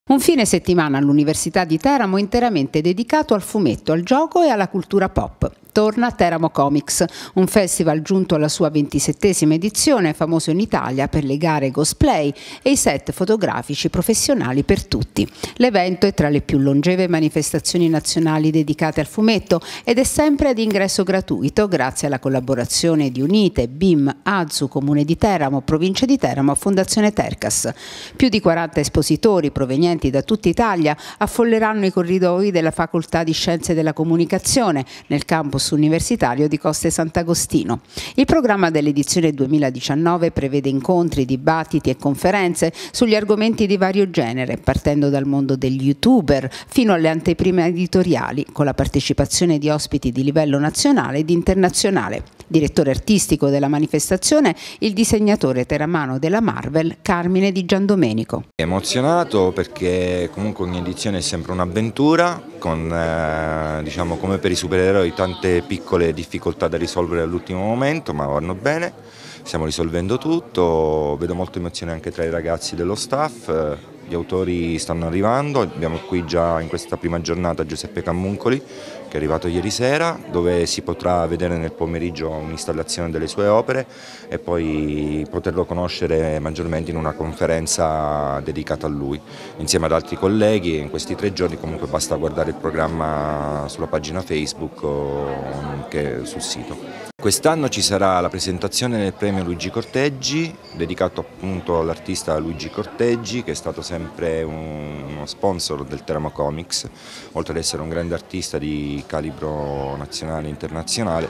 Un fine settimana all'Università di Teramo interamente dedicato al fumetto, al gioco e alla cultura pop. Torna Teramo Comics, un festival giunto alla sua 27esima edizione, famoso in Italia per le gare cosplay e i set fotografici professionali per tutti. L'evento è tra le più longeve manifestazioni nazionali dedicate al fumetto ed è sempre ad ingresso gratuito grazie alla collaborazione di Unite, BIM, AZU, Comune di Teramo, Provincia di Teramo, Fondazione Tercas. Più di 40 espositori provenienti da tutta Italia affolleranno i corridoi della Facoltà di Scienze della Comunicazione nel campus universitario di Coste Sant'Agostino. Il programma dell'edizione 2019 prevede incontri, dibattiti e conferenze sugli argomenti di vario genere, partendo dal mondo degli youtuber fino alle anteprime editoriali, con la partecipazione di ospiti di livello nazionale ed internazionale. Direttore artistico della manifestazione, il disegnatore teramano della Marvel, Carmine Di Giandomenico. Emozionato perché comunque ogni edizione è sempre un'avventura, con diciamo come per i supereroi tante piccole difficoltà da risolvere all'ultimo momento, ma vanno bene, stiamo risolvendo tutto, vedo molta emozione anche tra i ragazzi dello staff. Gli autori stanno arrivando, abbiamo qui già in questa prima giornata Giuseppe Cammuncoli che è arrivato ieri sera, dove si potrà vedere nel pomeriggio un'installazione delle sue opere e poi poterlo conoscere maggiormente in una conferenza dedicata a lui, insieme ad altri colleghi. In questi 3 giorni comunque basta guardare il programma sulla pagina Facebook o anche sul sito. Quest'anno ci sarà la presentazione del premio Luigi Corteggi, dedicato appunto all'artista Luigi Corteggi, che è stato sempre uno sponsor del Teramo Comics, oltre ad essere un grande artista di calibro nazionale e internazionale.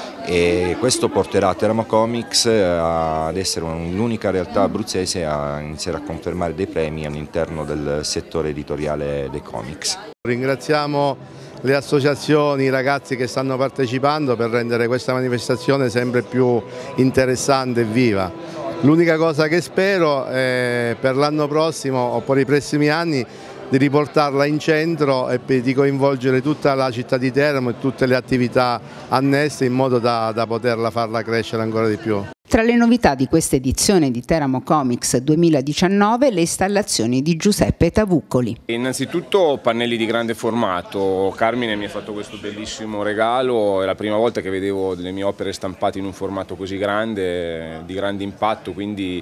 E questo porterà Teramo Comics ad essere l'unica realtà abruzzese a iniziare a confermare dei premi all'interno del settore editoriale dei comics. Ringraziamo le associazioni, i ragazzi che stanno partecipando per rendere questa manifestazione sempre più interessante e viva. L'unica cosa che spero è per l'anno prossimo o per i prossimi anni di riportarla in centro e di coinvolgere tutta la città di Teramo e tutte le attività annesse in modo da poterla farla crescere ancora di più. Tra le novità di questa edizione di Teramo Comics 2019 le installazioni di Giuseppe Tavuccoli. Innanzitutto pannelli di grande formato, Carmine mi ha fatto questo bellissimo regalo, è la prima volta che vedevo le mie opere stampate in un formato così grande, di grande impatto, quindi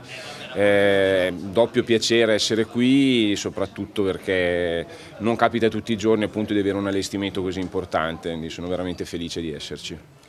doppio piacere essere qui, soprattutto perché non capita tutti i giorni appunto di avere un allestimento così importante, quindi sono veramente felice di esserci.